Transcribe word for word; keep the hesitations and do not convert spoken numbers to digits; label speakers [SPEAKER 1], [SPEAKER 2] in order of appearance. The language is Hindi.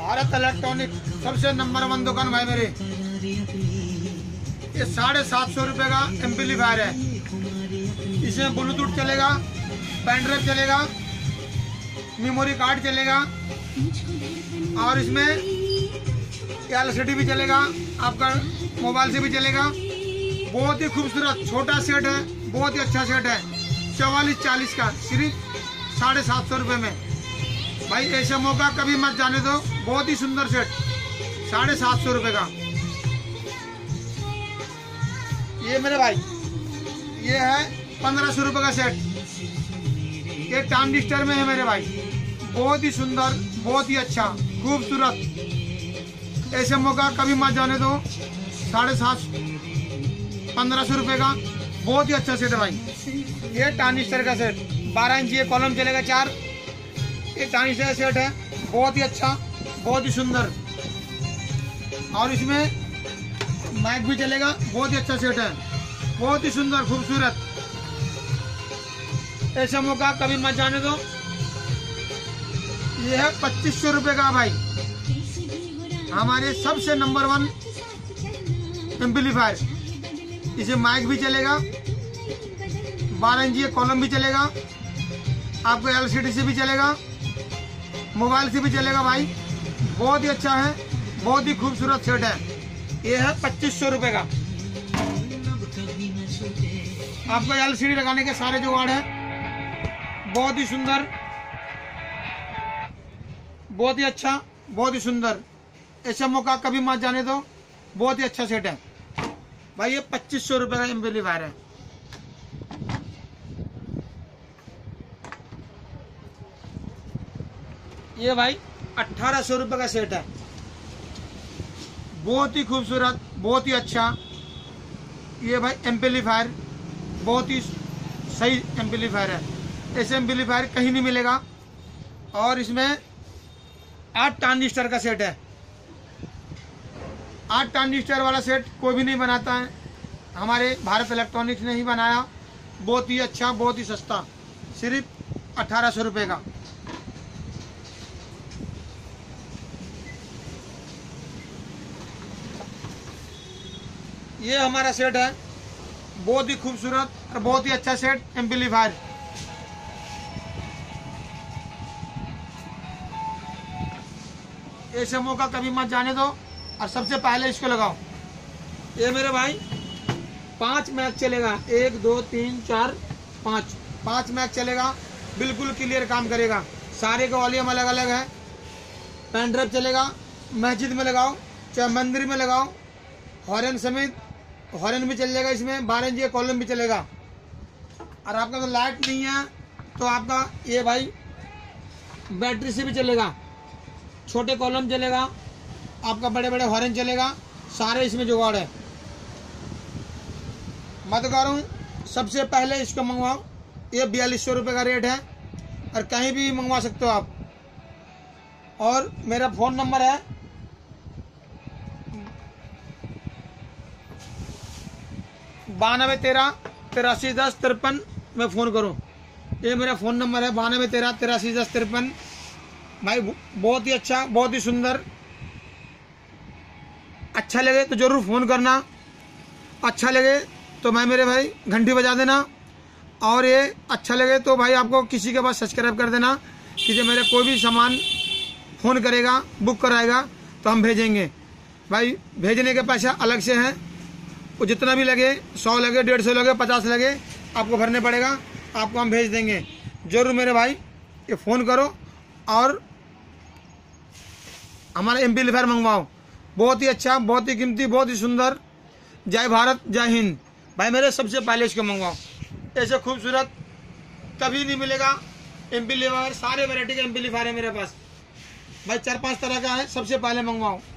[SPEAKER 1] भारत इलेक्ट्रॉनिक सबसे नंबर वन दुकान भाई मेरे। ये साढ़े सात सौ रुपये का एम्पलीफायर है। इसमें ब्लूटूथ चलेगा, पेन ड्राइव चलेगा, मेमोरी कार्ड चलेगा और इसमें एल सी डी भी चलेगा, आपका मोबाइल से भी चलेगा। बहुत ही खूबसूरत छोटा सेट है, बहुत ही अच्छा सेट है। चौवालीस चालीस का सिर्फ साढ़े सात सौ रुपये में। भाई ऐसा मौका कभी मत जाने दो। बहुत ही सुंदर सेट साढ़े सात सौ रुपये का। ये मेरे भाई ये है पंद्रह सौ रुपये का सेट। ये ट्रांजिस्टर में है मेरे भाई। बहुत ही सुंदर, बहुत ही अच्छा, खूबसूरत। ऐसे मौका कभी मत जाने दो। साढ़े सात पंद्रह सौ रुपये का बहुत ही अच्छा सेट है भाई। ये ट्रांजिस्टर का सेट बारह इंच ये कॉलम चलेगा चार। ये ट्रांजिस्टर का सेट है, बहुत ही अच्छा, बहुत ही सुंदर और इसमें माइक भी चलेगा। बहुत ही अच्छा सेट है, बहुत ही सुंदर खूबसूरत। ऐसा मौका कभी मत जाने दो। ये है पच्चीस सौ रुपये का भाई। हमारे सबसे नंबर वन एम्पलीफायर। इसे माइक भी चलेगा, बारह इंच ये कॉलम भी चलेगा, आपको एल सी डी से भी चलेगा, मोबाइल से भी चलेगा भाई। बहुत ही अच्छा है, बहुत ही खूबसूरत सेट है। ये है पच्चीस सौ रुपये का। आपको एल सी डी लगाने के सारे जुगाड़ है। बहुत ही सुंदर, बहुत ही अच्छा, बहुत ही सुंदर। ऐसा मौका कभी मत जाने दो। बहुत ही अच्छा सेट है भाई। ये पच्चीस सौ रुपये का एम्पलीफायर है। ये भाई अठारह सौ रुपये का सेट है। बहुत ही खूबसूरत, बहुत ही अच्छा। ये भाई एम्पलीफायर बहुत ही सही एम्पलीफायर है। ऐसे एम्पलीफायर कहीं नहीं मिलेगा। और इसमें आठ ट्रांजिस्टर का सेट है। आठ ट्रांजिस्टर वाला सेट कोई भी नहीं बनाता है, हमारे भारत इलेक्ट्रॉनिक्स ने ही बनाया। बहुत ही अच्छा, बहुत ही सस्ता, सिर्फ अठारह सौ रुपये का। ये हमारा सेट है, बहुत ही खूबसूरत और बहुत ही अच्छा सेट एम्पलीफायर। ऐसे मौका कभी मत जाने दो और सबसे पहले इसको लगाओ। ये मेरे भाई पांच मैच चलेगा, एक दो तीन चार पाँच पाँच मैच चलेगा। बिल्कुल क्लियर काम करेगा। सारे का वॉल्यूम अलग अलग है। पेन ड्राइव चलेगा, मस्जिद में लगाओ चाहे मंदिर में लगाओ। हॉर्न समेत हॉर्न भी चल जाएगा इसमें। बारह इंच कॉलम भी चलेगा। और आपका तो लाइट नहीं है तो आपका ये भाई बैटरी से भी चलेगा। छोटे कॉलम चलेगा, आपका बड़े बड़े हॉर्न चलेगा। सारे इसमें जुगाड़ है। मत करूँ, सबसे पहले इसको मंगवाओ। ये बयालीस सौ रुपये का रेट है और कहीं भी मंगवा सकते हो आप। और मेरा फ़ोन नंबर है बानवे तेरह तिरासी दस तिरपन में फ़ोन करूँ। ये मेरा फ़ोन नंबर है बानवे तेरह तिरासी दस तिरपन। भाई बहुत ही अच्छा, बहुत ही सुंदर। अच्छा लगे तो ज़रूर फ़ोन करना। अच्छा लगे तो मैं मेरे भाई घंटी बजा देना। और ये अच्छा लगे तो भाई आपको किसी के पास सब्सक्राइब कर देना कि जो मेरा कोई भी सामान फ़ोन करेगा, बुक कराएगा तो हम भेजेंगे। भाई भेजने के पैसा अलग से हैं। वो जितना भी लगे, सौ लगे, डेढ़ सौ लगे, पचास लगे, आपको भरने पड़ेगा। आपको हम भेज देंगे। ज़रूर मेरे भाई ये फ़ोन करो और हमारा एम्पलीफायर मंगवाओ। बहुत ही अच्छा, बहुत ही कीमती, बहुत ही सुंदर। जय भारत, जय हिंद। भाई मेरे सबसे पहले इसको मंगवाओ। ऐसे खूबसूरत कभी नहीं मिलेगा एम्पलीफायर। सारे वैरायटी के एम्पलीफायर है मेरे पास भाई। चार पांच तरह का है। सबसे पहले मंगवाओ।